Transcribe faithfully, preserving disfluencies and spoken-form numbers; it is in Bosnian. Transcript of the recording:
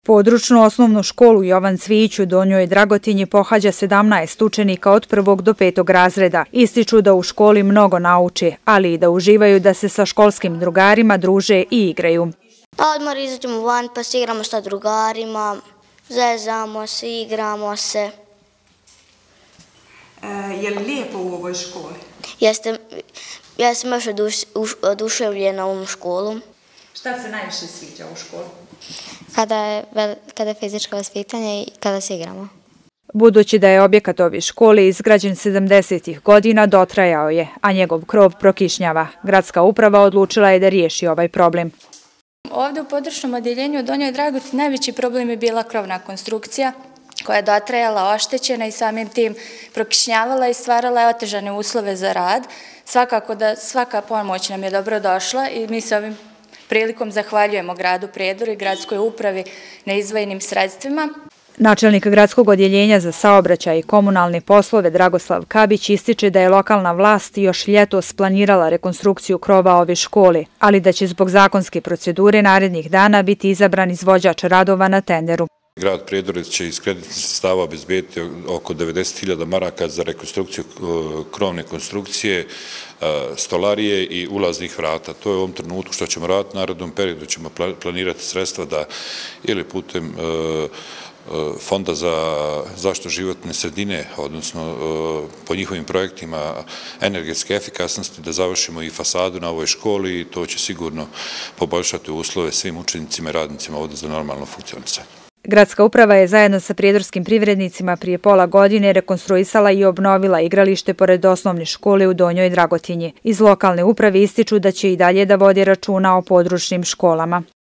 Područnu osnovnu školu Jovan Cvijić u Donjoj Dragotinji pohađa sedamnaest učenika od prvog do petog razreda. Ističu da u školi mnogo nauče, ali i da uživaju da se sa školskim drugarima druže i igraju. Na odmor izađemo van pa se igramo sa drugarima, zezamo se, igramo se. E, je li lijepo u ovoj školi? Jeste, ja sam još oduševljena u ovom školu. Šta se najviše sviđa u školi? Kada je, kada je fizičko vaspitanje i kada se igramo. Budući da je objekat ove škole izgrađen sedamdesetih godina, dotrajao je, a njegov krov prokišnjava. Gradska uprava odlučila je da riješi ovaj problem. Ovdje u područnom odjeljenju u Donjoj Dragotini najveći problem je bila krovna konstrukcija koja je dotrajala, oštećena i samim tim prokišnjavala i stvarala je otežane uslove za rad. Svakako da svaka pomoć nam je dobro došla i mi se ovim prilikom zahvaljujemo gradu Prijedoru i gradskoj upravi na izdvojenim sredstvima. Načelnik gradskog odjeljenja za saobraćaj i komunalne poslove Dragoslav Kabić ističe da je lokalna vlast još ljetos planirala rekonstrukciju krova ove škole, ali da će zbog zakonske procedure narednih dana biti izabran izvođač radova na tenderu. Grad Prijedor će iz kreditnih sredstava obezbediti oko devedeset hiljada maraka za rekonstrukciju krovne konstrukcije, stolarije i ulaznih vrata. To je u ovom trenutku što ćemo raditi. U narednom periodu ćemo planirati sredstva da ili putem Fonda za zaštitu životne sredine, odnosno po njihovim projektima energetske efikasnosti, da završimo i fasadu na ovoj školi i to će sigurno poboljšati uslove svim učenicima i radnicima ovdje za normalno funkcionisanje. Gradska uprava je zajedno sa prijedorskim privrednicima prije pola godine rekonstruisala i obnovila igralište pored osnovne škole u Donjoj Dragotinji. Iz lokalne uprave ističu da će i dalje da vodi računa o područnim školama.